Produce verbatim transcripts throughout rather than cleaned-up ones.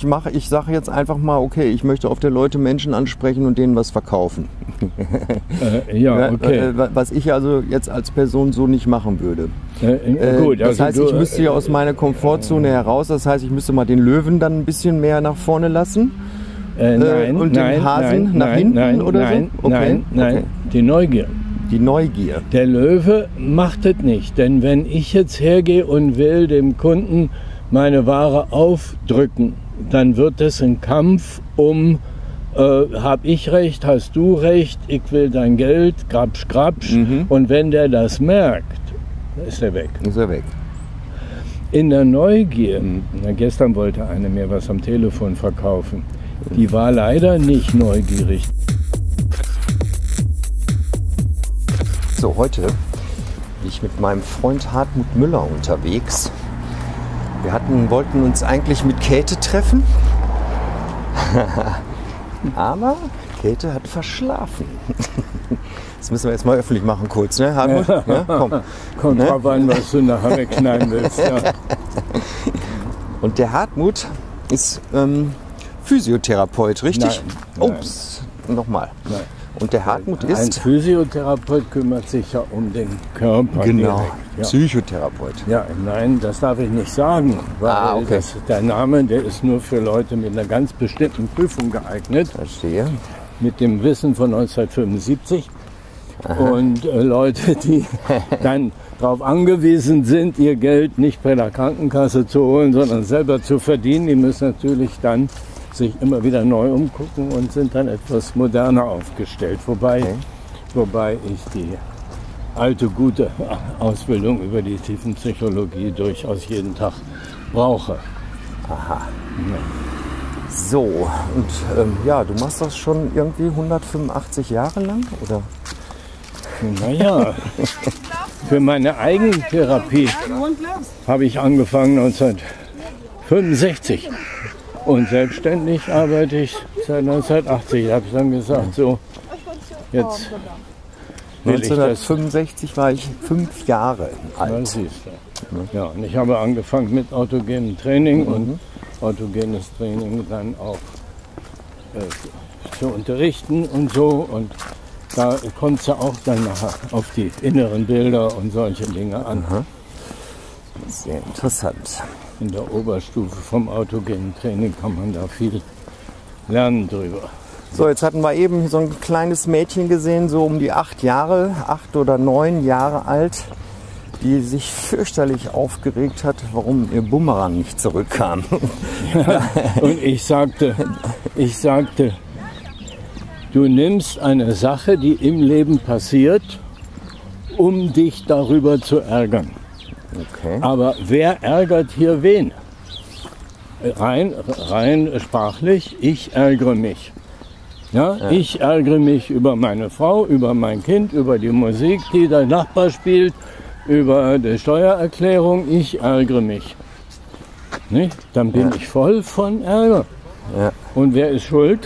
Ich mache, ich sage jetzt einfach mal, okay, ich möchte auf der Leute Menschen ansprechen und denen was verkaufen. Äh, ja, okay. Was ich also jetzt als Person so nicht machen würde. Äh, gut, das also heißt, du, ich müsste ja aus meiner Komfortzone heraus, das heißt, ich müsste mal den Löwen dann ein bisschen mehr nach vorne lassen. Äh, nein, und nein, den Hasen nein, nach nein, hinten nein, oder nein, so? Okay, nein, nein, okay. Die Neugier. Die Neugier. Der Löwe macht es nicht, denn wenn ich jetzt hergehe und will dem Kunden meine Ware aufdrücken, dann wird es ein Kampf um, äh, hab ich recht, hast du recht, ich will dein Geld, grapsch, grapsch. Mhm. Und wenn der das merkt, ist er weg. Ist er weg. In der Neugier, Mhm. na, gestern wollte eine mir was am Telefon verkaufen, die war leider nicht neugierig. So, heute bin ich mit meinem Freund Hartmut Müller unterwegs. Wir hatten, wollten uns eigentlich mit Käthe treffen, aber Käthe hat verschlafen. Das müssen wir jetzt mal öffentlich machen kurz, ne, Hartmut? Ja. Ja, komm. Kommt Ne? drauf an, was du nachher wegknallen willst. Ja. Und der Hartmut ist ähm, Physiotherapeut, richtig? Nein, Ups, nochmal. Nein. Und der Hartmut Ein ist Physiotherapeut kümmert sich ja um den Körper. genau direkt. Ja. Psychotherapeut. Ja, nein, das darf ich nicht sagen, weil Ah, okay. das, der Name, der ist nur für Leute mit einer ganz bestimmten Prüfung geeignet, Verstehe. mit dem Wissen von neunzehnhundertfünfundsiebzig. Und äh, Leute, die dann darauf angewiesen sind, ihr Geld nicht bei der Krankenkasse zu holen, sondern selber zu verdienen, die müssen natürlich dann sich immer wieder neu umgucken und sind dann etwas moderner aufgestellt. Wobei, Okay. wobei ich die alte, gute Ausbildung über die Tiefenpsychologie durchaus jeden Tag brauche. Aha. So, und ähm, ja, du machst das schon irgendwie hundertfünfundachtzig Jahre lang, oder? Naja, für meine Eigentherapie habe ich angefangen neunzehnhundertfünfundsechzig. Und selbstständig arbeite ich seit neunzehnhundertachtzig. Da habe ich dann gesagt, so, jetzt will ich das. neunzehnhundertfünfundsechzig war ich fünf Jahre Ja, alt. siehst du. Ja, und ich habe angefangen mit autogenem Training und autogenes Training dann auch äh, zu unterrichten und so. Und da kommt es ja auch dann nachher auf die inneren Bilder und solche Dinge an. Aha. Sehr interessant. In der Oberstufe vom autogenen Training kann man da viel lernen drüber. So, jetzt hatten wir eben so ein kleines Mädchen gesehen, so um die acht Jahre, acht oder neun Jahre alt, die sich fürchterlich aufgeregt hat, warum ihr Bumerang nicht zurückkam. Ja, und ich sagte, ich sagte, du nimmst eine Sache, die im Leben passiert, um dich darüber zu ärgern. Okay. Aber wer ärgert hier wen? Rein, rein sprachlich, ich ärgere mich. Ja, Ja. Ich ärgere mich über meine Frau, über mein Kind, über die Musik, die der Nachbar spielt, über die Steuererklärung. Ich ärgere mich. Nicht? Dann bin Ja. ich voll von Ärger. Ja. Und wer ist schuld?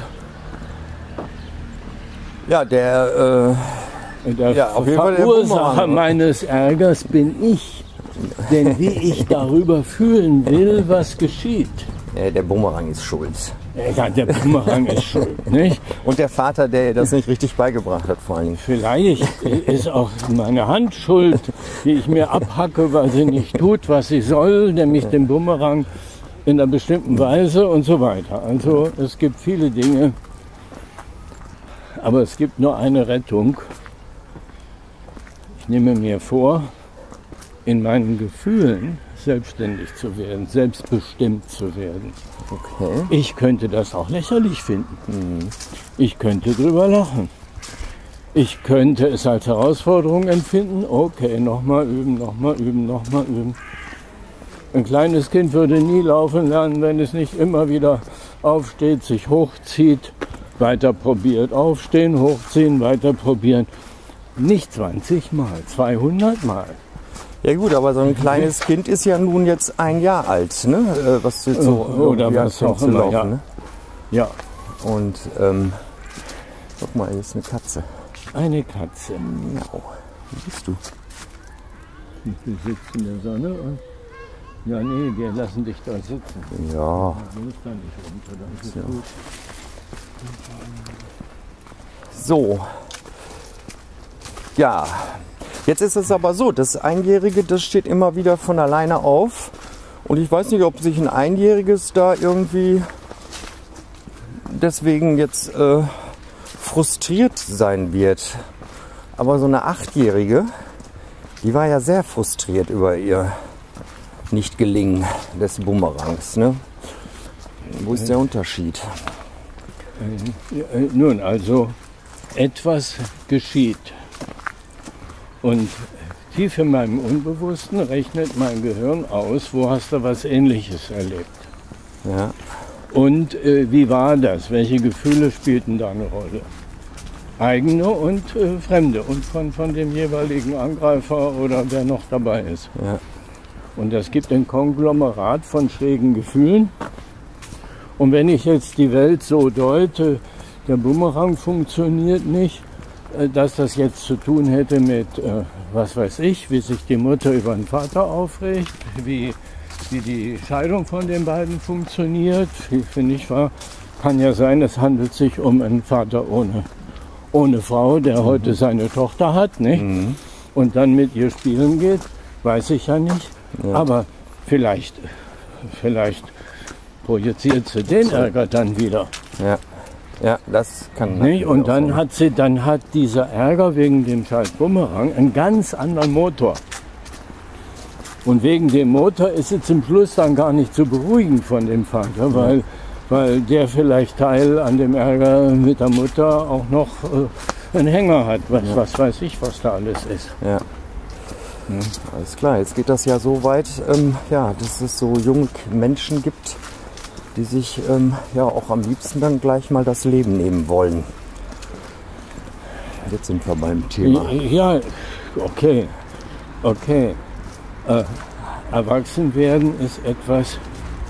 Ja, der, Der Ja, auf jeden Fall der Verursacher Bumerang. meines Ärgers bin ich. Denn wie ich darüber fühlen will, was geschieht. äh, der Bumerang ist schuld. Ja, der Bumerang ist schuld, nicht? Und der Vater, der ihr das nicht richtig beigebracht hat, vor allen Dingen. Vielleicht ist auch meine Hand schuld, die ich mir abhacke, weil sie nicht tut, was sie soll, nämlich den Bumerang in einer bestimmten Weise und so weiter. Also es gibt viele Dinge, aber es gibt nur eine Rettung. Ich nehme mir vor, in meinen Gefühlen selbstständig zu werden, selbstbestimmt zu werden. Okay. Ich könnte das auch lächerlich finden. Ich könnte drüber lachen. Ich könnte es als Herausforderung empfinden. Okay, nochmal üben, nochmal üben, nochmal üben. Ein kleines Kind würde nie laufen lernen, wenn es nicht immer wieder aufsteht, sich hochzieht, weiter probiert, aufstehen, hochziehen, weiter probieren. Nicht zwanzig Mal, zweihundert Mal. Ja gut, aber so ein kleines Kind ist ja nun jetzt ein Jahr alt, ne? Äh, was jetzt so Oder irgendwie was anfängt auch zu immer, laufen, ja. ne? Ja, Und ähm, guck mal, hier ist eine Katze. eine Katze. Miau. Wie bist du? Die sitzt in der Sonne und Ja, nee, wir lassen dich da sitzen. Ja. Du musst da nicht runter, dann ist es Ja. gut. So. Ja. Jetzt ist es aber so, das Einjährige, das steht immer wieder von alleine auf. Und ich weiß nicht, ob sich ein Einjähriges da irgendwie deswegen jetzt äh, frustriert sein wird. Aber so eine Achtjährige, die war ja sehr frustriert über ihr Nicht-Gelingen des Bumerangs. Ne? Wo ist der Unterschied? Äh, äh, nun, also etwas geschieht. Und tief in meinem Unbewussten rechnet mein Gehirn aus, wo hast du was Ähnliches erlebt. Ja. Und äh, wie war das? Welche Gefühle spielten da eine Rolle? Eigene und äh, fremde und von, von dem jeweiligen Angreifer oder wer noch dabei ist. Ja. Und das gibt ein Konglomerat von schrägen Gefühlen. Und wenn ich jetzt die Welt so deute, der Bumerang funktioniert nicht, äh, dass das jetzt zu tun hätte mit, äh, was weiß ich, wie sich die Mutter über den Vater aufregt, wie, wie die Scheidung von den beiden funktioniert, finde ich wahr. Kann ja sein, es handelt sich um einen Vater ohne, ohne Frau, der mhm. heute seine Tochter hat, nicht? Mhm. Und dann mit ihr spielen geht, weiß ich ja nicht. Ja. Aber vielleicht, vielleicht projiziert sie den Ärger dann wieder. Ja, ja, das kann. Nee, und dann hat sie, dann hat dieser Ärger wegen dem scheiß Bumerang einen ganz anderen Motor. Und wegen dem Motor ist sie zum Schluss dann gar nicht zu beruhigen von dem Vater, weil, weil der vielleicht Teil an dem Ärger mit der Mutter auch noch äh, einen Hänger hat. Was, ja. was weiß ich, was da alles ist. Ja. Hm. Alles klar, jetzt geht das ja so weit, ähm, ja, dass es so junge Menschen gibt, die sich ähm, ja auch am liebsten dann gleich mal das Leben nehmen wollen. Jetzt sind wir beim Thema. Ja, okay, okay. Äh, erwachsen werden ist etwas,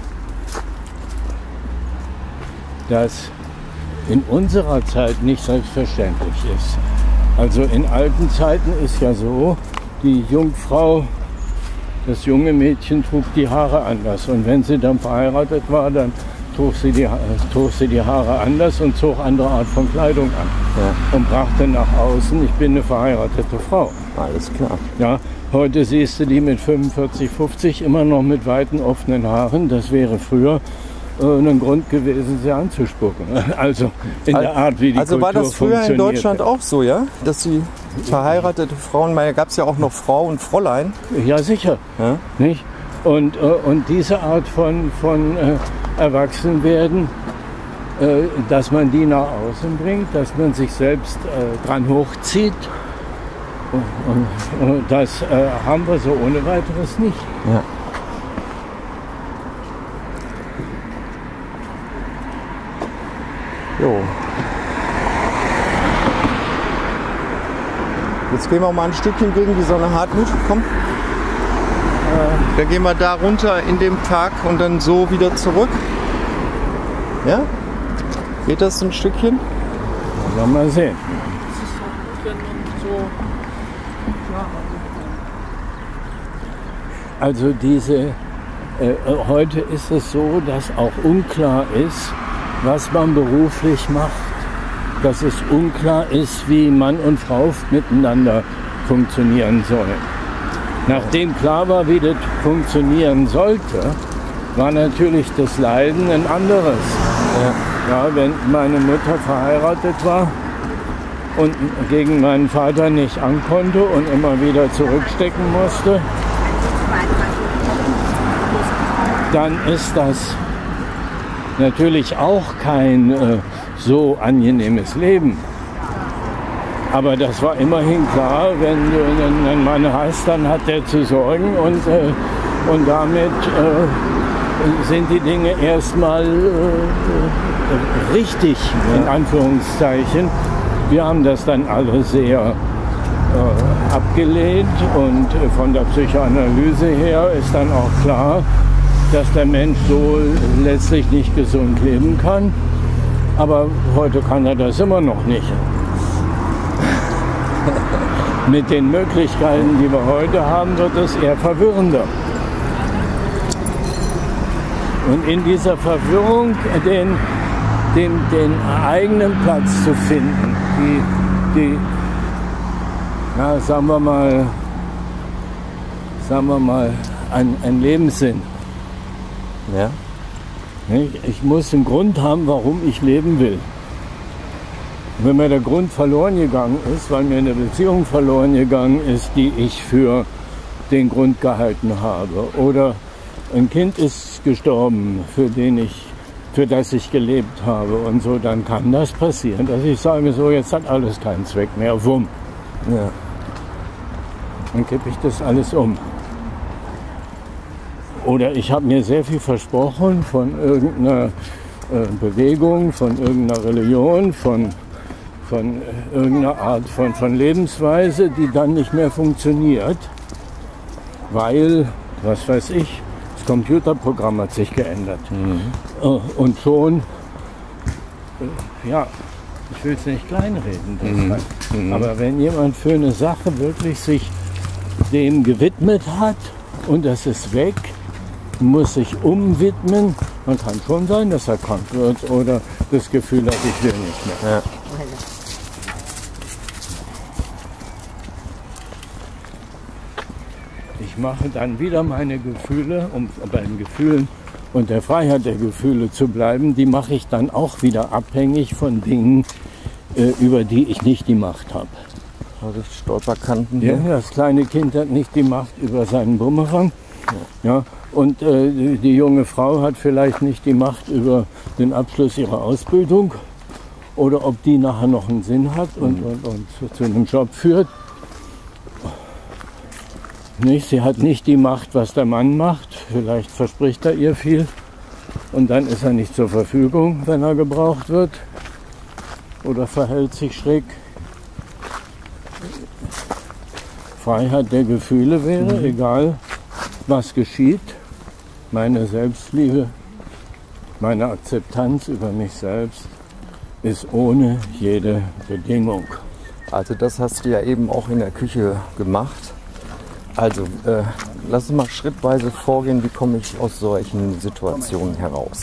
das in unserer Zeit nicht selbstverständlich ist. Also in alten Zeiten ist ja so, die Jungfrau, das junge Mädchen trug die Haare anders. Und wenn sie dann verheiratet war, dann trug sie die, trug sie die Haare anders und zog andere Art von Kleidung an. Ja. Und brachte nach außen, ich bin eine verheiratete Frau. Alles klar. Ja, heute siehst du die mit fünfundvierzig, fünfzig immer noch mit weiten, offenen Haaren. Das wäre früher äh, ein Grund gewesen, sie anzuspucken. Also in der Art, wie die Also Kultur war das früher in Deutschland funktionierte. auch so, ja? Dass die verheiratete Frauen, da gab es ja auch noch Frau und Fräulein. Ja, sicher. Ja? Nicht? Und, äh, und diese Art von, von äh, Erwachsenwerden, äh, dass man die nach außen bringt, dass man sich selbst äh, dran hochzieht, und, und, das äh, haben wir so ohne weiteres nicht. Ja. Jo. Jetzt gehen wir mal ein Stückchen gegen die Sonne. Hartmut, komm. Äh, dann gehen wir da runter in dem Park und dann so wieder zurück. Ja? Geht das ein Stückchen? Wollen wir mal sehen. Also diese, äh, heute ist es so, dass auch unklar ist, was man beruflich macht. Dass es unklar ist, wie Mann und Frau miteinander funktionieren sollen. Nachdem klar war, wie das funktionieren sollte, war natürlich das Leiden ein anderes. Ja, wenn meine Mutter verheiratet war und gegen meinen Vater nicht ankonnte und immer wieder zurückstecken musste, dann ist das natürlich auch kein äh, so angenehmes Leben. Aber das war immerhin klar, wenn du einen Mann hast, dann hat der zu sorgen und, äh, und damit äh, sind die Dinge erstmal äh, richtig, in Anführungszeichen. Wir haben das dann alle sehr äh, abgelehnt und von der Psychoanalyse her ist dann auch klar, dass der Mensch so letztlich nicht gesund leben kann. Aber heute kann er das immer noch nicht. Mit den Möglichkeiten, die wir heute haben, wird es eher verwirrender. Und in dieser Verwirrung den, den, den eigenen Platz zu finden, die, die na, sagen wir mal, sagen wir mal, ein, ein Lebenssinn. Ja. Ich muss einen Grund haben, warum ich leben will. Wenn mir der Grund verloren gegangen ist, weil mir eine Beziehung verloren gegangen ist, die ich für den Grund gehalten habe, oder ein Kind ist gestorben, für den ich, für das ich gelebt habe und so, dann kann das passieren, dass ich sage, so, jetzt hat alles keinen Zweck mehr, wumm. Ja. Dann kippe ich das alles um. Oder ich habe mir sehr viel versprochen von irgendeiner äh, Bewegung, von irgendeiner Religion, von, von irgendeiner Art von, von Lebensweise, die dann nicht mehr funktioniert, weil, was weiß ich, das Computerprogramm hat sich geändert. Mhm. Äh, und schon, äh, ja, ich will es nicht kleinreden, deshalb. Mhm. Aber wenn jemand für eine Sache wirklich sich dem gewidmet hat und das ist weg, muss sich umwidmen. Man kann schon sein, dass er krank wird oder das Gefühl hat, ich will nicht mehr. Ja. Ich mache dann wieder meine Gefühle, um bei den Gefühlen und der Freiheit der Gefühle zu bleiben, die mache ich dann auch wieder abhängig von Dingen, äh, über die ich nicht die Macht habe. Also Stolperkanten. Ja, das kleine Kind hat nicht die Macht über seinen Bumerang. Ja. Ja, und äh, die, die junge Frau hat vielleicht nicht die Macht über den Abschluss ihrer Ausbildung oder ob die nachher noch einen Sinn hat und, mhm. und, und zu, zu einem Job führt. Nicht, sie hat nicht die Macht, was der Mann macht. Vielleicht verspricht er ihr viel und dann ist er nicht zur Verfügung, wenn er gebraucht wird oder verhält sich schräg. Freiheit der Gefühle wäre, mhm. egal was geschieht, meine Selbstliebe, meine Akzeptanz über mich selbst ist ohne jede Bedingung. Also das hast du ja eben auch in der Küche gemacht. Also äh, lass uns mal schrittweise vorgehen, wie komme ich aus solchen Situationen heraus?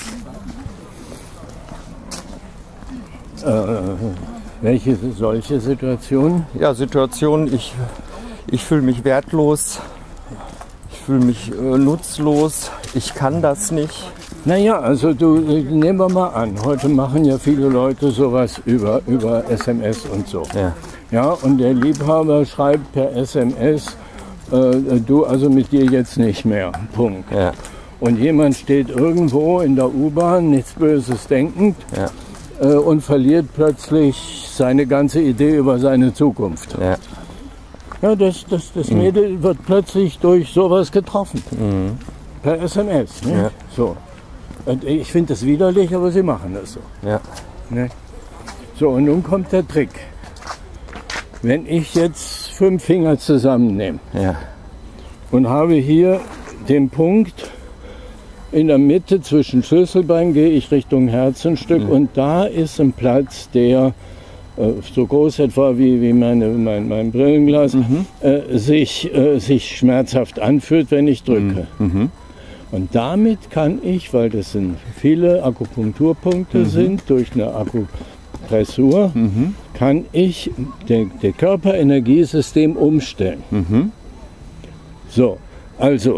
Äh, welche solche Situationen? Ja, Situationen, ich, ich fühle mich wertlos. Ich fühle mich äh, nutzlos, ich kann das nicht. Naja, also du, nehmen wir mal an, heute machen ja viele Leute sowas über, über S M S und so. Ja. Ja, und der Liebhaber schreibt per S M S, äh, du also mit dir jetzt nicht mehr, Punkt. Ja. Und jemand steht irgendwo in der U-Bahn, nichts Böses denkend, ja. äh, und verliert plötzlich seine ganze Idee über seine Zukunft. Ja. Ja, das, das, das mhm. Mädel wird plötzlich durch sowas getroffen. Mhm. Per S M S. Ne? Ja. So. Und ich finde das widerlich, aber sie machen das so. Ja. Ne? So, und nun kommt der Trick. Wenn ich jetzt fünf Finger zusammennehme ja. und habe hier den Punkt in der Mitte zwischen Schlüsselbein, gehe ich Richtung Herzenstück mhm. und da ist ein Platz, der so groß etwa wie, wie meine, mein, mein Brillenglas, mhm. äh, sich, äh, sich schmerzhaft anfühlt, wenn ich drücke. Mhm. Und damit kann ich, weil das sind viele Akupunkturpunkte mhm. sind, durch eine Akupressur, mhm. kann ich das Körperenergiesystem umstellen. Mhm. So, also,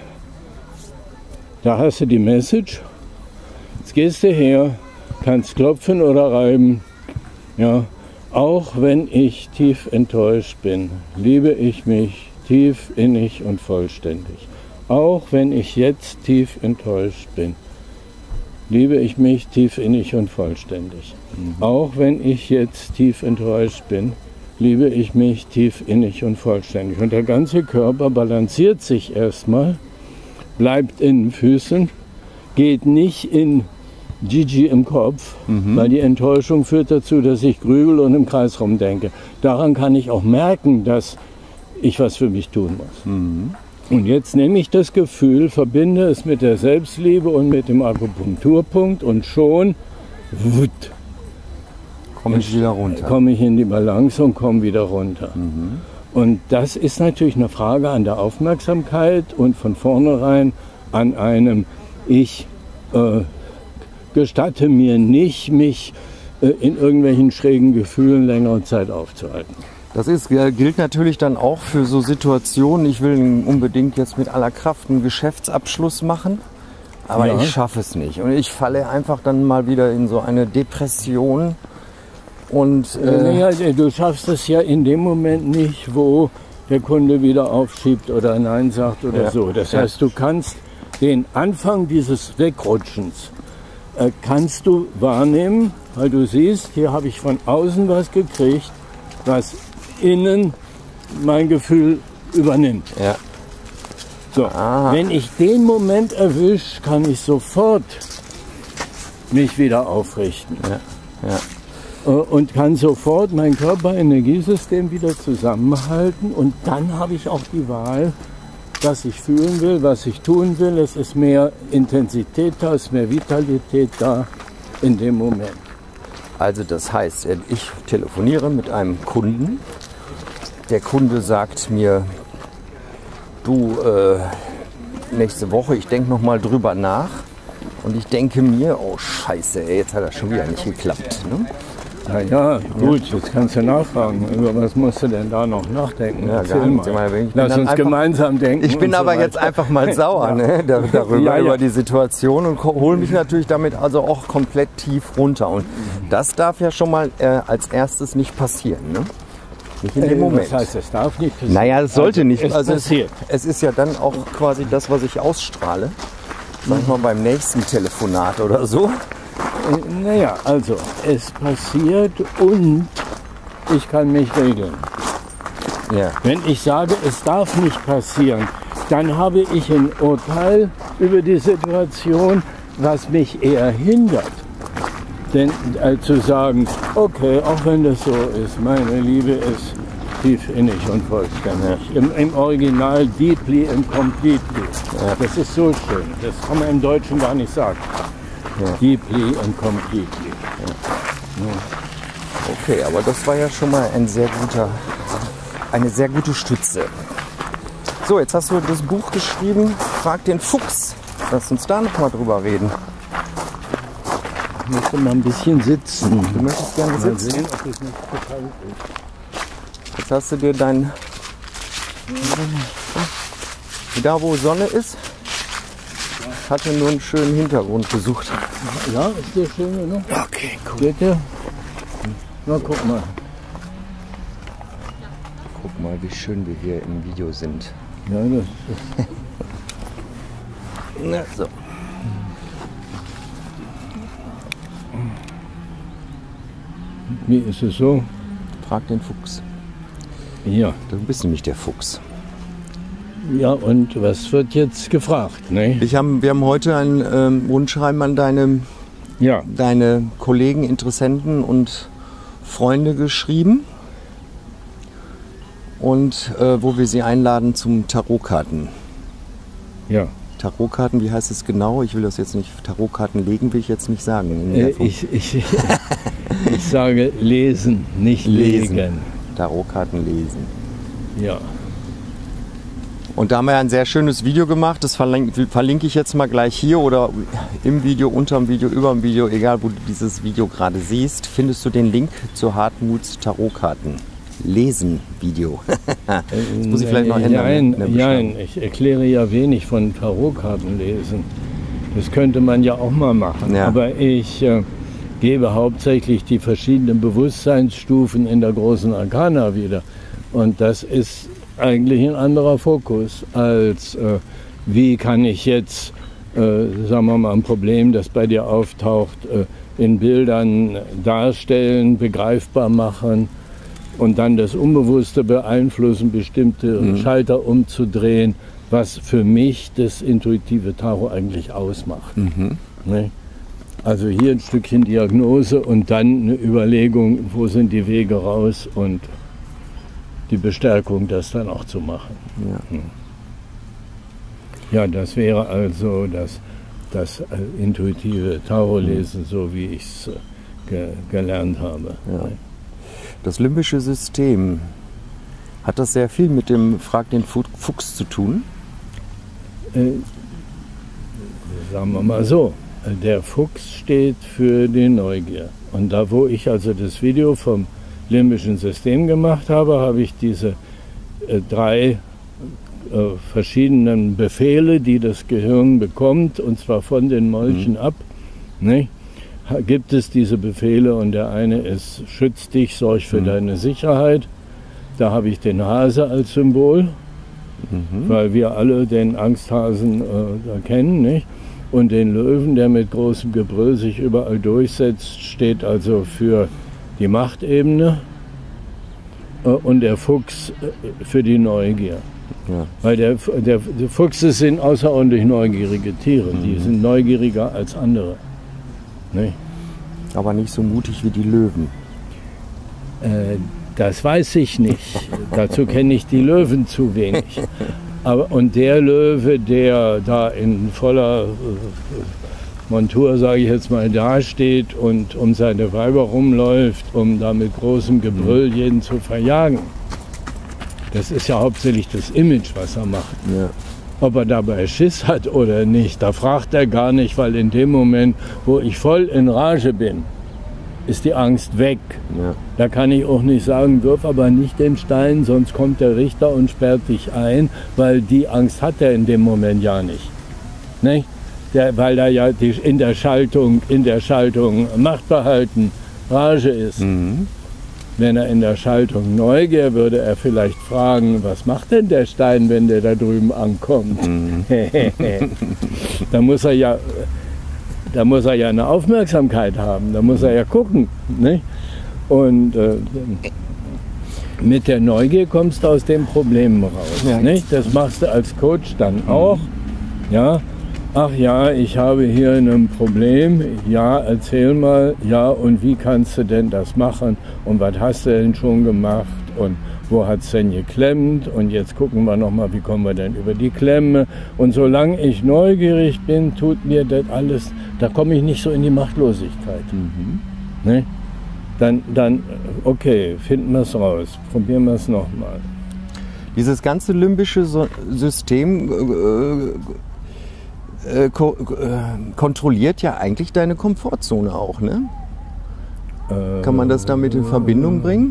da hast du die Message. Jetzt gehst du her, kannst klopfen oder reiben. Ja, auch wenn ich tief enttäuscht bin, liebe ich mich tief, innig und vollständig. Auch wenn ich jetzt tief enttäuscht bin, liebe ich mich tief, innig und vollständig. Mhm. Auch wenn ich jetzt tief enttäuscht bin, liebe ich mich tief, innig und vollständig. Und der ganze Körper balanciert sich erstmal, bleibt in den Füßen, geht nicht in Gigi im Kopf, mhm. weil die Enttäuschung führt dazu, dass ich grübel und im Kreis rumdenke. Daran kann ich auch merken, dass ich was für mich tun muss. Mhm. Und jetzt nehme ich das Gefühl, verbinde es mit der Selbstliebe und mit dem Akupunkturpunkt und schon wut, komme ich wieder runter. Komme ich in die Balance und komme wieder runter. Mhm. Und das ist natürlich eine Frage an der Aufmerksamkeit und von vornherein an einem Ich äh, gestatte mir nicht, mich äh, in irgendwelchen schrägen Gefühlen längere Zeit aufzuhalten. Das ist, gilt natürlich dann auch für so Situationen. Ich will unbedingt jetzt mit aller Kraft einen Geschäftsabschluss machen, aber ja. ich schaffe es nicht. Und ich falle einfach dann mal wieder in so eine Depression. Und, äh ja, du schaffst es ja in dem Moment nicht, wo der Kunde wieder aufschiebt oder Nein sagt oder ja. so. Das heißt, du kannst den Anfang dieses Wegrutschens äh, kannst du wahrnehmen, weil du siehst, hier habe ich von außen was gekriegt, was innen mein Gefühl übernimmt. Ja. So, ah. Wenn ich den Moment erwische, kann ich sofort mich wieder aufrichten. Ja. Ja. Und kann sofort mein Körperenergiesystem wieder zusammenhalten. Und dann habe ich auch die Wahl, was ich fühlen will, was ich tun will. Es ist mehr Intensität da, es ist mehr Vitalität da in dem Moment. Also das heißt, ich telefoniere mit einem Kunden. Der Kunde sagt mir, du, äh, nächste Woche, ich denke noch mal drüber nach. Und ich denke mir, oh Scheiße, ey, jetzt hat das schon wieder nicht geklappt. Ne? Na ja, gut, jetzt kannst du nachfragen. Über was musst du denn da noch nachdenken? Ja, gar nicht. Mal. Lass uns einfach gemeinsam denken. Ich bin aber so jetzt einfach mal sauer ne, darüber, ja, ja. über die Situation und hole mich natürlich damit also auch komplett tief runter. Und das darf ja schon mal äh, als erstes nicht passieren. Ne? Nicht in dem Moment. Das heißt, es darf nicht passieren. Naja, es sollte also, nicht. Es also passiert. Es, es ist ja dann auch quasi das, was ich ausstrahle. Sag ich mal beim nächsten Telefonat oder so. Naja, also es passiert und ich kann mich regeln. Ja. Wenn ich sage, es darf nicht passieren, dann habe ich ein Urteil über die Situation, was mich eher hindert. Denn äh, zu sagen, okay, auch wenn das so ist, meine Liebe ist tief innig und vollständig. Im, im Original deeply and completely. Ja. Das ist so schön. Das kann man im Deutschen gar nicht sagen. Ja. Deeply and completely. Ja. Ja. Okay, aber das war ja schon mal ein sehr guter, eine sehr gute Stütze. So, jetzt hast du das Buch geschrieben, Frag den Fuchs. Lass uns da noch mal drüber reden. Ich möchte mal ein bisschen sitzen. Du möchtest gerne mal sitzen? Sehen, ob es nicht total ist. Jetzt hast du dir dein... Da, wo Sonne ist, hatte nur einen schönen Hintergrund gesucht. Ja, ist der schön genug? Okay, cool. Geht der? Na, guck mal. Guck mal, wie schön wir hier im Video sind. Ja, das ist... Na, so. Wie ist es so? Frag den Fuchs. Ja. Du bist nämlich der Fuchs. Ja, und was wird jetzt gefragt? Ne? Ich hab, wir haben heute ein ähm, Rundschreiben an deine, ja. deine Kollegen, Interessenten und Freunde geschrieben. Und äh, wo wir sie einladen zum Tarotkarten. Ja. Tarotkarten, wie heißt es genau? Ich will das jetzt nicht, Tarotkarten legen will ich jetzt nicht sagen. Äh, ich, ich, ich sage lesen, nicht lesen. Legen. Tarotkarten lesen. Ja. Und da haben wir ein sehr schönes Video gemacht, das verlinke, verlinke ich jetzt mal gleich hier oder im Video, unter dem Video, über dem Video, egal wo du dieses Video gerade siehst, findest du den Link zu Hartmuts Tarotkarten. Lesen Video. Das muss ich vielleicht noch ändern. Nein, nein, ich erkläre ja wenig von Tarotkarten lesen. Das könnte man ja auch mal machen. Ja. Aber ich äh, gebe hauptsächlich die verschiedenen Bewusstseinsstufen in der großen Arkana wieder. Und das ist eigentlich ein anderer Fokus als äh, wie kann ich jetzt, äh, sagen wir mal, ein Problem, das bei dir auftaucht, äh, in Bildern darstellen, begreifbar machen. Und dann das Unbewusste beeinflussen, bestimmte mhm. Schalter umzudrehen, was für mich das intuitive Tarot eigentlich ausmacht. Mhm. Ne? Also hier ein Stückchen Diagnose und dann eine Überlegung, wo sind die Wege raus und die Bestärkung, das dann auch zu machen. Ja, ja das wäre also das, das intuitive Tarotlesen, so wie ich es ge gelernt habe. Ja. Das limbische System, hat das sehr viel mit dem Frag den Fuchs zu tun? Äh, sagen wir mal so. Der Fuchs steht für die Neugier. Und da, wo ich also das Video vom limbischen System gemacht habe, habe ich diese äh, drei äh, verschiedenen Befehle, die das Gehirn bekommt, und zwar von den Molchen mhm. ab, ne? Gibt es diese Befehle, und der eine ist, schütz dich, sorg für mhm. deine Sicherheit. Da habe ich den Hase als Symbol, mhm. weil wir alle den Angsthasen äh, kennen, nicht? Und den Löwen, der mit großem Gebrüll sich überall durchsetzt, steht also für die Machtebene, äh, und der Fuchs äh, für die Neugier. Ja. Weil der, der, der Füchse sind außerordentlich neugierige Tiere, mhm. die sind neugieriger als andere. Nee. Aber nicht so mutig wie die Löwen. Äh, das weiß ich nicht. Dazu kenne ich die Löwen zu wenig. Aber, und der Löwe, der da in voller äh, Montur, sage ich jetzt mal, dasteht und um seine Weiber rumläuft, um da mit großem Gebrüll jeden zu verjagen, das ist ja hauptsächlich das Image, was er macht. Ja. Ob er dabei Schiss hat oder nicht, da fragt er gar nicht, weil in dem Moment, wo ich voll in Rage bin, ist die Angst weg. Ja. Da kann ich auch nicht sagen, wirf aber nicht den Stein, sonst kommt der Richter und sperrt dich ein, weil die Angst hat er in dem Moment ja nicht. nicht? Der, weil da ja die, in der Schaltung, in der Schaltung Macht behalten, Rage ist. Mhm. Wenn er in der Schaltung Neugier, würde er vielleicht fragen, was macht denn der Stein, wenn der da drüben ankommt? Mhm. da, muss er ja, da muss er ja eine Aufmerksamkeit haben, da muss er ja gucken. Nicht? Und äh, mit der Neugier kommst du aus den Problemen raus. Ja. Nicht? Das machst du als Coach dann auch. Ja? Ach ja, ich habe hier ein Problem. Ja, erzähl mal. Ja, und wie kannst du denn das machen? Und was hast du denn schon gemacht? Und wo hat es denn geklemmt? Und jetzt gucken wir nochmal, wie kommen wir denn über die Klemme? Und solange ich neugierig bin, tut mir das alles, da komme ich nicht so in die Machtlosigkeit. Mhm. Ne? Dann, dann, okay, finden wir es raus. Probieren wir es nochmal. Dieses ganze limbische System äh, Äh, ko äh, kontrolliert ja eigentlich deine Komfortzone auch, ne? Äh, Kann man das damit in Verbindung bringen?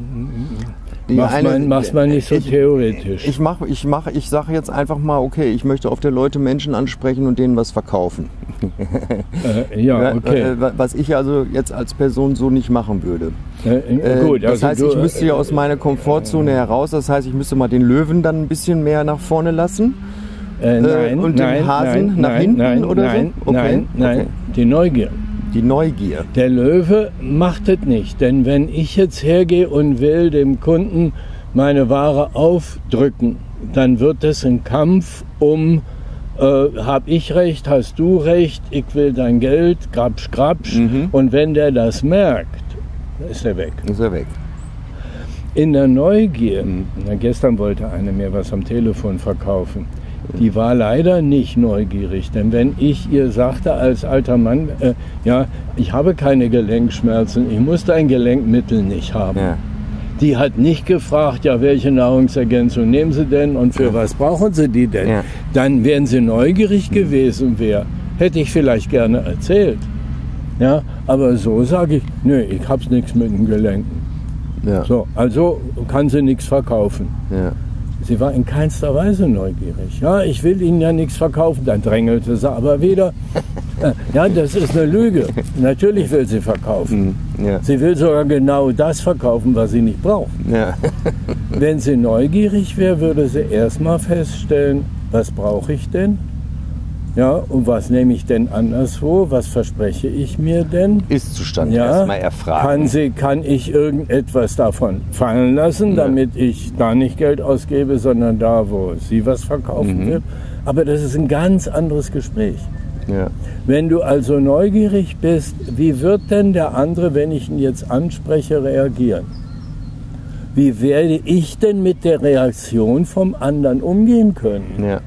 Macht man, macht man nicht so ich, theoretisch. Ich mache, ich mache, ich sage jetzt einfach mal, okay, ich möchte auf der Leute Menschen ansprechen und denen was verkaufen. äh, ja, okay. Was ich also jetzt als Person so nicht machen würde. Äh, gut, das also heißt, du, ich müsste ja aus meiner Komfortzone heraus, das heißt, ich müsste mal den Löwen dann ein bisschen mehr nach vorne lassen. Äh, nein, und nein, den Hasen nein, nach nein, hinten nein, oder nein, so? Okay. Nein, nein, okay. Die Neugier. Die Neugier. Der Löwe macht es nicht, denn wenn ich jetzt hergehe und will dem Kunden meine Ware aufdrücken, dann wird es ein Kampf um, äh, hab ich recht, hast du recht, ich will dein Geld, grapsch, grapsch. Mhm. Und wenn der das merkt, ist er weg. Ist er weg. In der Neugier, mhm. na, gestern wollte eine mir was am Telefon verkaufen, die war leider nicht neugierig, denn wenn ich ihr sagte als alter Mann, äh, ja, ich habe keine Gelenkschmerzen, ich muss dein Gelenkmittel nicht haben. Ja. Die hat nicht gefragt, ja, welche Nahrungsergänzung nehmen Sie denn und für ja. was brauchen Sie die denn? Ja. Dann wären sie neugierig gewesen, wäre, hätte ich vielleicht gerne erzählt. Ja, aber so sage ich, nö, ich hab's nichts mit den Gelenken. Ja. So, also kann sie nichts verkaufen. Ja. Sie war in keinster Weise neugierig. Ja, ich will Ihnen ja nichts verkaufen. Dann drängelte sie aber wieder. Ja, das ist eine Lüge. Natürlich will sie verkaufen. Ja. Sie will sogar genau das verkaufen, was sie nicht braucht. Ja. Wenn sie neugierig wäre, würde sie erstmal feststellen, was brauche ich denn? Ja, und was nehme ich denn anderswo? Was verspreche ich mir denn? Ist-Zustand ja, erstmal erfragen. Kann, sie, kann ich irgendetwas davon fallen lassen, ja. damit ich da nicht Geld ausgebe, sondern da, wo sie was verkaufen mhm. will? Aber das ist ein ganz anderes Gespräch. Ja. Wenn du also neugierig bist, wie wird denn der andere, wenn ich ihn jetzt anspreche, reagieren? Wie werde ich denn mit der Reaktion vom anderen umgehen können? Ja.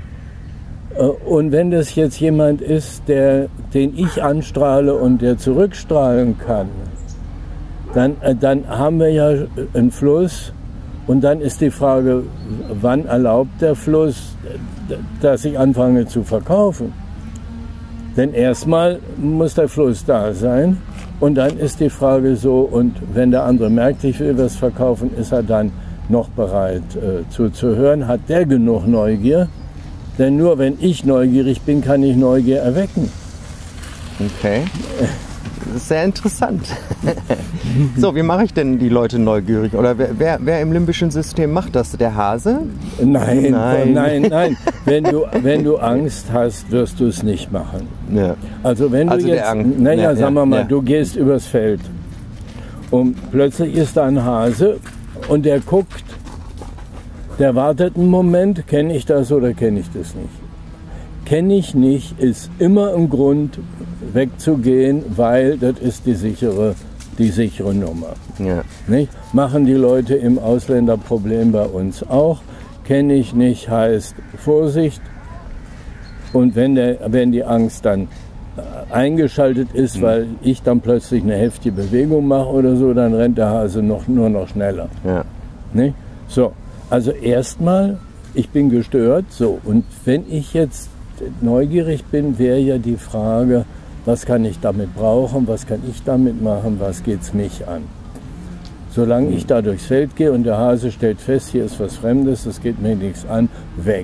Und wenn das jetzt jemand ist, der, den ich anstrahle und der zurückstrahlen kann, dann, dann haben wir ja einen Fluss und dann ist die Frage, wann erlaubt der Fluss, dass ich anfange zu verkaufen? Denn erstmal muss der Fluss da sein und dann ist die Frage so, und wenn der andere merkt, ich will was verkaufen, ist er dann noch bereit äh, zuzuhören? Hat der genug Neugier? Denn nur wenn ich neugierig bin, kann ich Neugier erwecken. Okay. Das ist sehr interessant. So, wie mache ich denn die Leute neugierig? Oder wer, wer, wer im limbischen System macht das? Der Hase? Nein, nein, nein, nein. Wenn du, wenn du Angst hast, wirst du es nicht machen. Ja. Also wenn du also jetzt, Angst, naja, ja, sagen wir mal, ja. du gehst übers Feld und plötzlich ist da ein Hase und der guckt, der wartet einen Moment, kenne ich das oder kenne ich das nicht? Kenne ich nicht, ist immer ein Grund wegzugehen, weil das ist die sichere, die sichere Nummer. Ja. Nicht? Machen die Leute im Ausländerproblem bei uns auch. Kenne ich nicht heißt Vorsicht. Und wenn, der, wenn die Angst dann eingeschaltet ist, mhm. weil ich dann plötzlich eine heftige Bewegung mache oder so, dann rennt der Hase noch, nur noch schneller. Ja. Nicht? So, also erstmal, ich bin gestört. So, und wenn ich jetzt neugierig bin, wäre ja die Frage, was kann ich damit brauchen, was kann ich damit machen, was geht es mich an. Solange ich da durchs Feld gehe und der Hase stellt fest, hier ist was Fremdes, das geht mir nichts an, weg.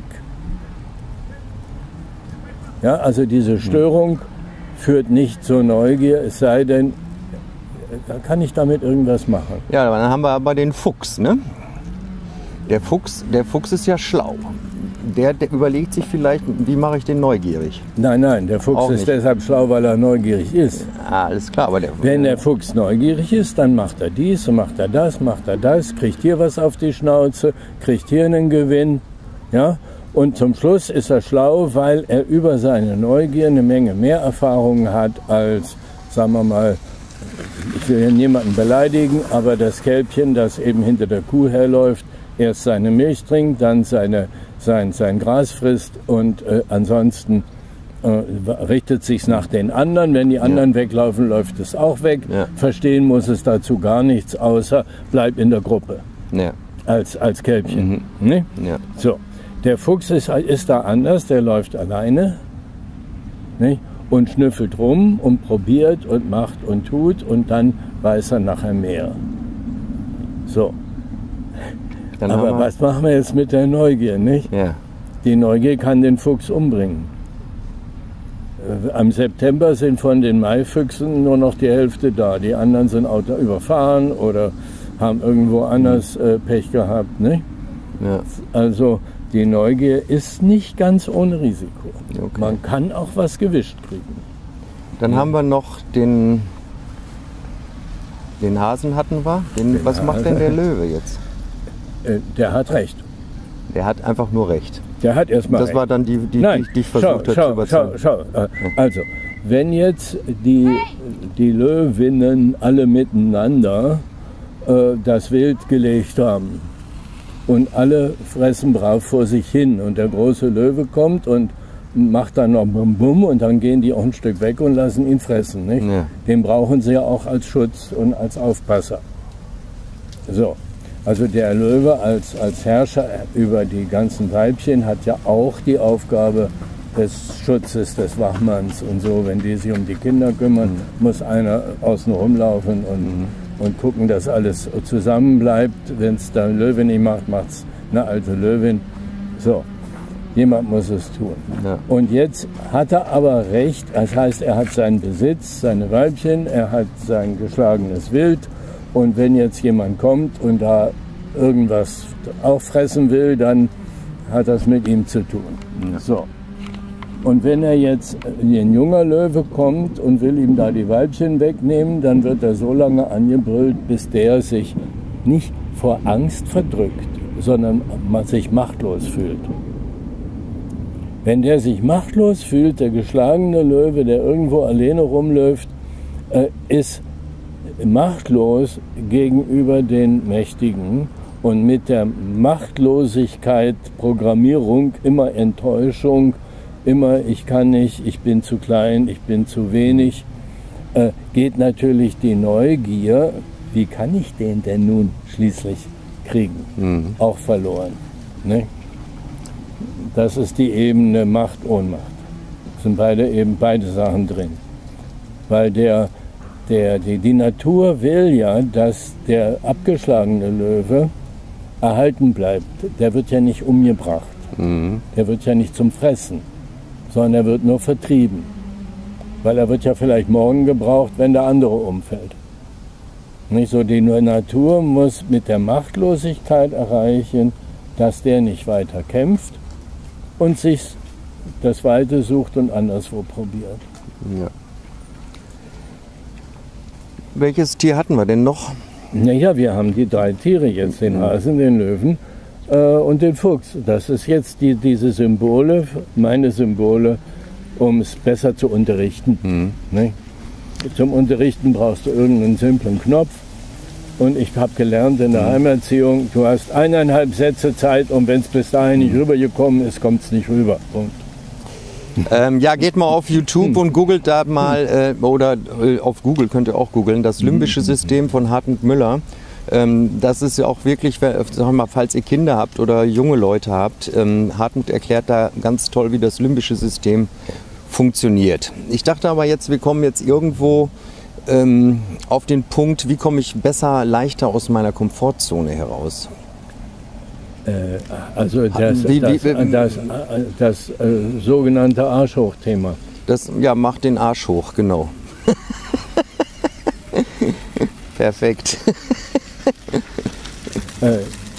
Ja, also diese Störung führt nicht zur Neugier, es sei denn, da kann ich damit irgendwas machen. Ja, dann haben wir aber den Fuchs, ne? Der Fuchs, der Fuchs ist ja schlau. Der, der überlegt sich vielleicht, wie mache ich den neugierig? Nein, nein, der Fuchs Auch ist nicht. deshalb schlau, weil er neugierig ist. Ah, alles klar, aber der... Wenn der Fuchs neugierig ist, dann macht er dies und macht er das, macht er das, kriegt hier was auf die Schnauze, kriegt hier einen Gewinn. Ja? Und zum Schluss ist er schlau, weil er über seine Neugier eine Menge mehr Erfahrungen hat als, sagen wir mal, ich will hier niemanden beleidigen, aber das Kälbchen, das eben hinter der Kuh herläuft, erst seine Milch trinkt, dann seine, sein, sein Gras frisst und äh, ansonsten äh, richtet sich nach den anderen. Wenn die anderen ja. weglaufen, läuft es auch weg. Ja. Verstehen muss es dazu gar nichts, außer bleib in der Gruppe ja. als, als Kälbchen. Mhm. Ne? Ja. So. Der Fuchs ist, ist da anders, der läuft alleine, ne? Und schnüffelt rum und probiert und macht und tut und dann weiß er nachher mehr. So. Dann aber was machen wir jetzt mit der Neugier, nicht? Ja. Die Neugier kann den Fuchs umbringen. Am September sind von den Maifüchsen nur noch die Hälfte da. Die anderen sind Auto überfahren oder haben irgendwo anders äh, Pech gehabt, nicht? Ja. Also die Neugier ist nicht ganz ohne Risiko. Okay. Man kann auch was gewischt kriegen. Dann ja. haben wir noch den, den Hasen hatten wir. Den, den was Hasen. Macht denn der Löwe jetzt? Der hat recht. Der hat einfach nur recht. Der hat erstmal Das recht. war dann die, die, Nein, die ich versucht habe zu überzeugen. Schau, schau. Also, wenn jetzt die, die Löwinnen alle miteinander äh, das Wild gelegt haben und alle fressen brav vor sich hin und der große Löwe kommt und macht dann noch Bum Bum und dann gehen die auch ein Stück weg und lassen ihn fressen. Nicht? Ja. Den brauchen sie ja auch als Schutz und als Aufpasser. So. Also der Löwe als, als Herrscher über die ganzen Weibchen hat ja auch die Aufgabe des Schutzes, des Wachmanns und so. Wenn die sich um die Kinder kümmern, mhm. muss einer außen rumlaufen und, mhm. und gucken, dass alles zusammen bleibt. Wenn es der Löwe nicht macht, macht es eine alte Löwin. So, jemand muss es tun. Ja. Und jetzt hat er aber recht, das heißt, er hat seinen Besitz, seine Weibchen, er hat sein geschlagenes Wild. Und wenn jetzt jemand kommt und da irgendwas auffressen will, dann hat das mit ihm zu tun. Ja. So. Und wenn er jetzt, ein junger Löwe kommt und will ihm da die Weibchen wegnehmen, dann wird er so lange angebrüllt, bis der sich nicht vor Angst verdrückt, sondern man sich machtlos fühlt. Wenn der sich machtlos fühlt, der geschlagene Löwe, der irgendwo alleine rumläuft, äh, ist machtlos gegenüber den Mächtigen und mit der Machtlosigkeit, Programmierung, immer Enttäuschung, immer ich kann nicht, ich bin zu klein, ich bin zu wenig, äh, geht natürlich die Neugier, wie kann ich den denn nun schließlich kriegen, mhm. auch verloren. Ne? Das ist die Ebene Macht-Ohnmacht. sind beide eben beide Sachen drin. Weil der, der, die, die Natur will ja, dass der abgeschlagene Löwe erhalten bleibt. Der wird ja nicht umgebracht. Mhm. Der wird ja nicht zum Fressen, sondern er wird nur vertrieben. Weil er wird ja vielleicht morgen gebraucht, wenn der andere umfällt. Nicht so, die Natur muss mit der Machtlosigkeit erreichen, dass der nicht weiter kämpft und sich das Weite sucht und anderswo probiert. Ja. Welches Tier hatten wir denn noch? Naja, wir haben die drei Tiere jetzt, den Hasen, den Löwen äh, und den Fuchs. Das ist jetzt die, diese Symbole, meine Symbole, um es besser zu unterrichten. Mhm. Ne? Zum Unterrichten brauchst du irgendeinen simplen Knopf. Und ich habe gelernt in der mhm. Heimerziehung, du hast eineinhalb Sätze Zeit und wenn es bis dahin nicht rübergekommen ist, kommt es nicht rüber. Punkt. Ähm, ja, geht mal auf YouTube und googelt da mal, äh, oder äh, auf Google könnt ihr auch googeln, das limbische System von Hartmut Müller. Ähm, das ist ja auch wirklich, sag mal, falls ihr Kinder habt oder junge Leute habt, ähm, Hartmut erklärt da ganz toll, wie das limbische System funktioniert. Ich dachte aber jetzt, wir kommen jetzt irgendwo ähm, auf den Punkt, wie komme ich besser, leichter aus meiner Komfortzone heraus? Äh, also das, wie, wie, das, das, das, das äh, sogenannte Arschhoch-Thema. Das, ja, macht den Arsch hoch, genau. Perfekt. äh,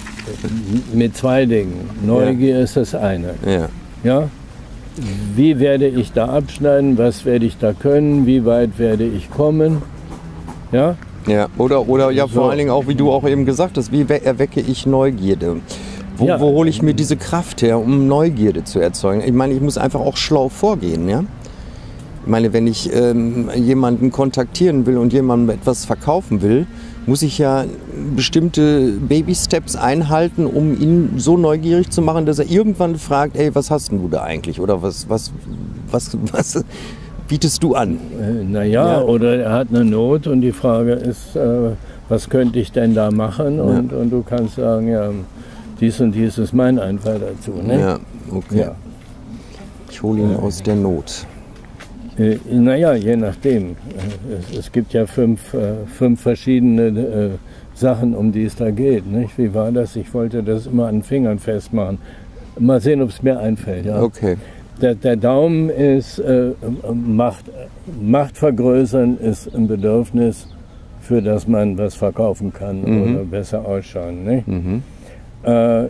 mit zwei Dingen. Neugier ja. ist das eine. Ja. Ja? Wie werde ich da abschneiden? Was werde ich da können? Wie weit werde ich kommen? Ja? Ja, oder, oder ja, vor so. allen Dingen auch, wie du auch eben gesagt hast, wie erwecke ich Neugierde? Wo, ja. wo hole ich mir diese Kraft her, um Neugierde zu erzeugen? Ich meine, ich muss einfach auch schlau vorgehen, ja? Ich meine, wenn ich ähm, jemanden kontaktieren will und jemandem etwas verkaufen will, muss ich ja bestimmte Baby-Steps einhalten, um ihn so neugierig zu machen, dass er irgendwann fragt, ey, was hast denn du da eigentlich? Oder was, was, was, was bietest du an? Äh, naja, ja. oder er hat eine Not und die Frage ist, äh, was könnte ich denn da machen? Und, ja. und du kannst sagen, ja, dies und dies ist mein Einfall dazu. Ne? Ja, okay. Ja. Ich hole ihn äh, aus der Not. Äh, naja, je nachdem. Es, es gibt ja fünf, äh, fünf verschiedene äh, Sachen, um die es da geht. Nicht? Wie war das? Ich wollte das immer an den Fingern festmachen. Mal sehen, ob es mir einfällt. Ja. Okay. Der, der Daumen ist äh, Macht, Macht vergrößern ist ein Bedürfnis, für das man was verkaufen kann mhm. oder besser ausschauen. Nicht? Mhm. Äh,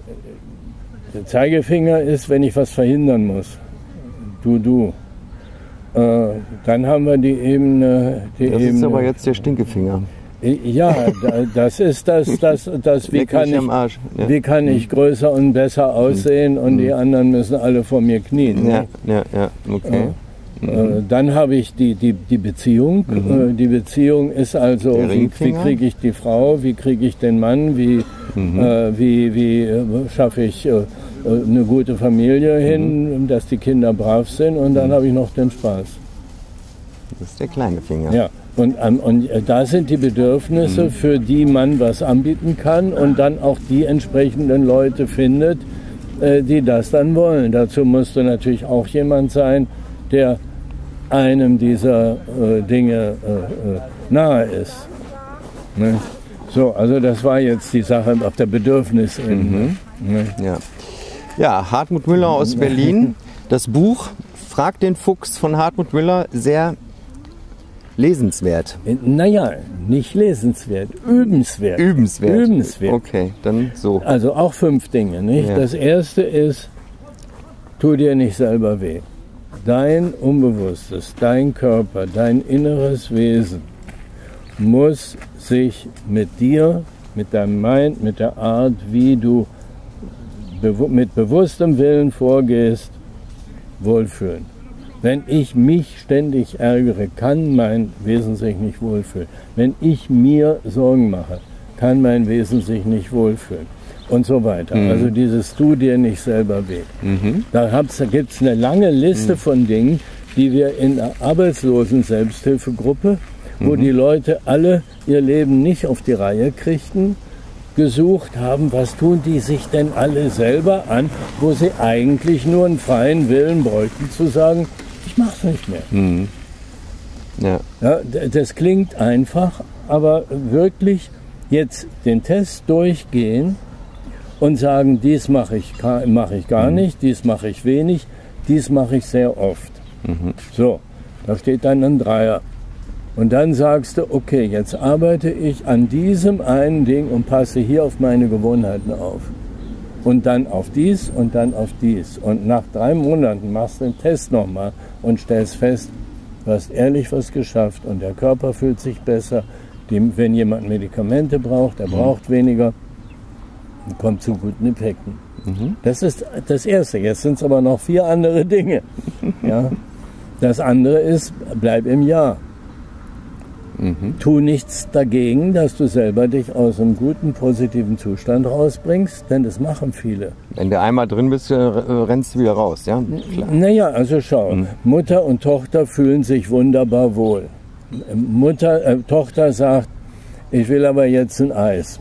der Zeigefinger ist, wenn ich was verhindern muss. Du, du. Äh, dann haben wir die Ebene. Die das Ebene, ist aber jetzt der Stinkefinger. Ja, das ist das, das, das wie, kann ich, ja. wie kann ich größer und besser aussehen und mhm. die anderen müssen alle vor mir knien. Ja, ja, ja, okay. Äh, mhm. Dann habe ich die, die, die Beziehung. Mhm. Die Beziehung ist also, wie, wie kriege ich die Frau, wie kriege ich den Mann, wie, mhm. äh, wie, wie schaffe ich äh, eine gute Familie hin, mhm. dass die Kinder brav sind und dann mhm. habe ich noch den Spaß. Das ist der kleine Finger. Ja, und, und da sind die Bedürfnisse, mhm. für die man was anbieten kann und dann auch die entsprechenden Leute findet, äh, die das dann wollen. Dazu musste natürlich auch jemand sein, der einem dieser äh, Dinge äh, äh, nahe ist. Ne? So, also das war jetzt die Sache auf der Bedürfnisebene. Mhm. Ne? Ja. Ja, Hartmut Müller aus Berlin. Das Buch Frag den Fuchs von Hartmut Müller, sehr lesenswert. Naja, nicht lesenswert, übenswert. Übenswert. Übenswert. Okay, dann so. Also auch fünf Dinge, nicht? Ja. Das erste ist, tu dir nicht selber weh. Dein Unbewusstes, dein Körper, dein inneres Wesen muss sich mit dir, mit deinem Mind, mit der Art, wie du bewu- mit bewusstem Willen vorgehst, wohlfühlen. Wenn ich mich ständig ärgere, kann mein Wesen sich nicht wohlfühlen. Wenn ich mir Sorgen mache, kann mein Wesen sich nicht wohlfühlen. Und so weiter. Mhm. Also dieses Tu dir nicht selber weh. Mhm. Da gibt es eine lange Liste mhm. von Dingen, die wir in der Arbeitslosen-Selbsthilfegruppe, mhm. wo die Leute alle ihr Leben nicht auf die Reihe kriegten, gesucht haben, was tun die sich denn alle selber an, wo sie eigentlich nur einen freien Willen bräuchten zu sagen, ich mach's nicht mehr. Mhm. Ja. Ja, das klingt einfach, aber wirklich jetzt den Test durchgehen und sagen, dies mache ich, mach ich gar mhm. nicht, dies mache ich wenig, dies mache ich sehr oft. Mhm. So, da steht dann ein Dreier. Und dann sagst du, okay, jetzt arbeite ich an diesem einen Ding und passe hier auf meine Gewohnheiten auf. Und dann auf dies und dann auf dies. Und nach drei Monaten machst du den Test nochmal und stellst fest, du hast ehrlich was geschafft und der Körper fühlt sich besser. Die, wenn jemand Medikamente braucht, er braucht weniger, kommt zu guten Effekten. Mhm. Das ist das Erste. Jetzt sind es aber noch vier andere Dinge. Ja? Das andere ist, bleib im Ja. Mhm. Tu nichts dagegen, dass du selber dich aus einem guten, positiven Zustand rausbringst, denn das machen viele. Wenn du einmal drin bist, rennst du wieder raus, ja? Klar. Naja, also schau, mhm. Mutter und Tochter fühlen sich wunderbar wohl. Mutter, äh, Tochter sagt, ich will aber jetzt ein Eis.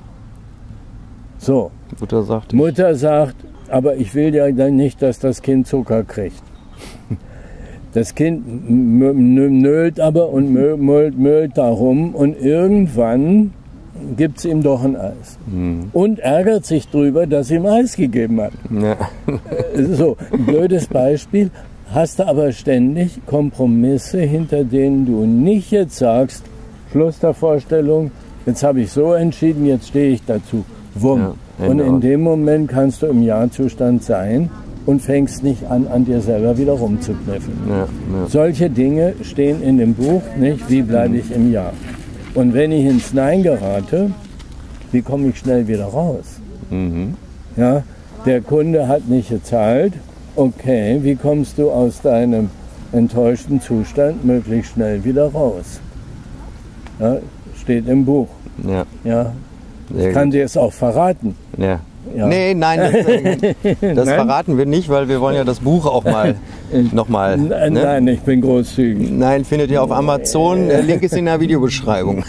So. Mutter sagt, Mutter sagt, aber ich will ja dann nicht, dass das Kind Zucker kriegt. Das Kind nölt aber und mölt, mölt darum und irgendwann gibt es ihm doch ein Eis. Mhm. Und ärgert sich drüber, dass ihm Eis gegeben hat. Ja. So, ein blödes Beispiel. Hast du aber ständig Kompromisse, hinter denen du nicht jetzt sagst, Schluss der Vorstellung, jetzt habe ich so entschieden, jetzt stehe ich dazu. Wumm. Ja, genau. Und in dem Moment kannst du im Ja-Zustand sein und fängst nicht an, an dir selber wieder rumzukniffen. Ja, ja. Solche Dinge stehen in dem Buch, nicht? Wie bleibe ich im Ja? Und wenn ich ins Nein gerate, wie komme ich schnell wieder raus? Mhm. Ja, der Kunde hat nicht gezahlt. Okay, wie kommst du aus deinem enttäuschten Zustand möglichst schnell wieder raus? Ja, steht im Buch. Ja. Ja. Ich kann dir es auch verraten. Ja. Ja. Nee, nein, das, das nein? verraten wir nicht, weil wir wollen ja das Buch auch mal nochmal. Ne? Nein, ich bin großzügig. Nein, findet ihr auf Amazon. Link ist in der Videobeschreibung.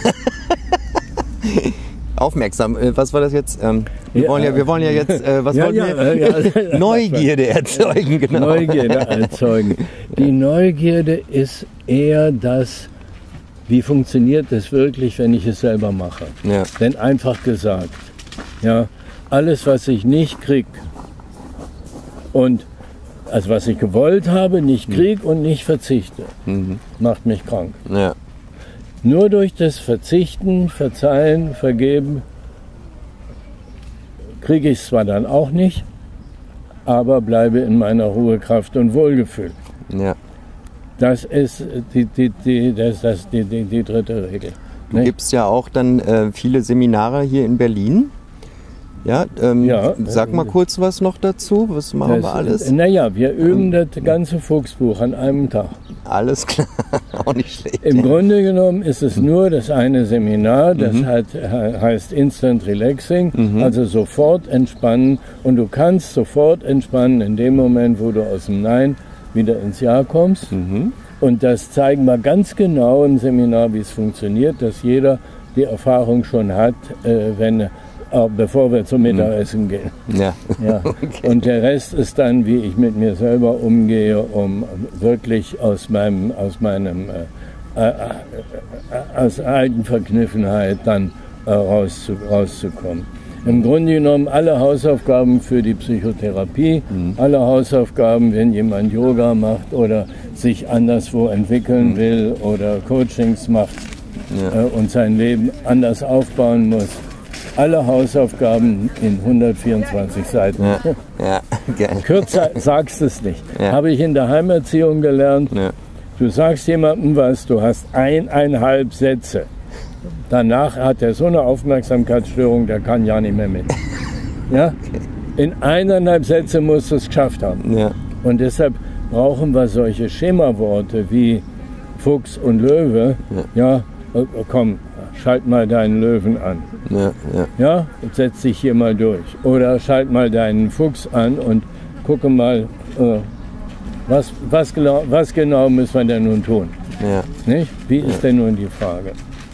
Aufmerksam. Was war das jetzt? Ähm, wir, ja, wollen ja, wir wollen ja jetzt, äh, was ja, wollten ja, wir? Ja, ja, Neugierde erzeugen, genau. Neugierde erzeugen. Die Neugierde ist eher das, wie funktioniert das wirklich, wenn ich es selber mache. Ja. Denn einfach gesagt, ja, alles, was ich nicht krieg und also was ich gewollt habe, nicht krieg und nicht verzichte, mhm. macht mich krank. Ja. Nur durch das Verzichten, Verzeihen, Vergeben kriege ich es zwar dann auch nicht, aber bleibe in meiner Ruhe, Kraft und Wohlgefühl. Ja. Das ist die, die, die, das, das, die, die, die dritte Regel. Du ne? gibst ja auch dann äh, viele Seminare hier in Berlin. Ja, ähm, ja, sag mal kurz was noch dazu. Was machen das, wir alles? Naja, wir üben das ganze Fuchsbuch an einem Tag. Alles klar, auch nicht schlecht. Im ja. Grunde genommen ist es nur das eine Seminar, das mhm. hat, heißt Instant Relaxing, mhm. also sofort entspannen. Und du kannst sofort entspannen in dem Moment, wo du aus dem Nein wieder ins Ja kommst. Mhm. Und das zeigen wir ganz genau im Seminar, wie es funktioniert, dass jeder die Erfahrung schon hat, äh, wenn Auch bevor wir zum Mittagessen gehen. Ja. Ja. Okay. Und der Rest ist dann, wie ich mit mir selber umgehe, um wirklich aus meinem, aus meinem, äh, äh, aus alten Verkniffenheit dann äh, rauszu, rauszukommen. Im Grunde genommen alle Hausaufgaben für die Psychotherapie, mhm. alle Hausaufgaben, wenn jemand Yoga macht oder sich anderswo entwickeln mhm. will oder Coachings macht ja. äh, und sein Leben anders aufbauen muss. Alle Hausaufgaben in hundertvierundzwanzig Seiten. Ja, ja, geil. Kürzer sagst es nicht. Ja. Habe ich in der Heimerziehung gelernt. Ja. Du sagst jemandem was, du hast eineinhalb Sätze. Danach hat er so eine Aufmerksamkeitsstörung, der kann ja nicht mehr mit. Ja? Okay. In eineinhalb Sätze musst du es geschafft haben. Ja. Und deshalb brauchen wir solche Schemaworte wie Fuchs und Löwe. Ja, ja komm. Schalt mal deinen Löwen an. Ja, ja. Ja, und setz dich hier mal durch. Oder schalt mal deinen Fuchs an und gucke mal, äh, was, was, genau, was genau müssen wir denn nun tun? Ja. Nicht? Wie ist ja. denn nun die Frage?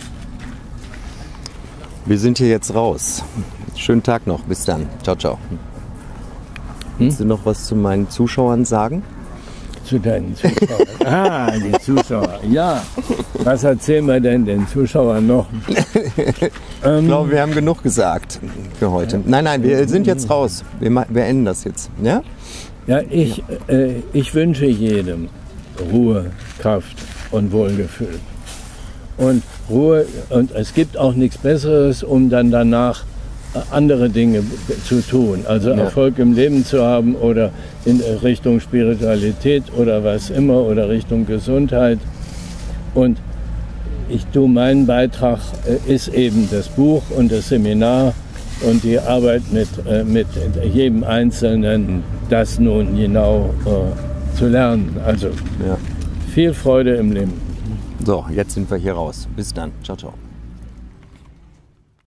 Wir sind hier jetzt raus. Schönen Tag noch. Bis dann. Ciao, ciao. Hm? Willst du noch was zu meinen Zuschauern sagen? zu deinen Zuschauern. Ah, die Zuschauer, ja. Was erzählen wir denn den Zuschauern noch? ähm, ich glaube, wir haben genug gesagt für heute. Nein, nein, wir sind jetzt raus. Wir beenden das jetzt. Ja, ja ich, äh, ich wünsche jedem Ruhe, Kraft und Wohlgefühl. Und Ruhe, und es gibt auch nichts Besseres, um dann danach andere Dinge zu tun, also ja. Erfolg im Leben zu haben oder in Richtung Spiritualität oder was immer oder Richtung Gesundheit. Und ich tue, mein Beitrag ist eben das Buch und das Seminar und die Arbeit mit, mit jedem Einzelnen, das nun genau äh, zu lernen. Also ja. Viel Freude im Leben. So, jetzt sind wir hier raus. Bis dann. Ciao, ciao.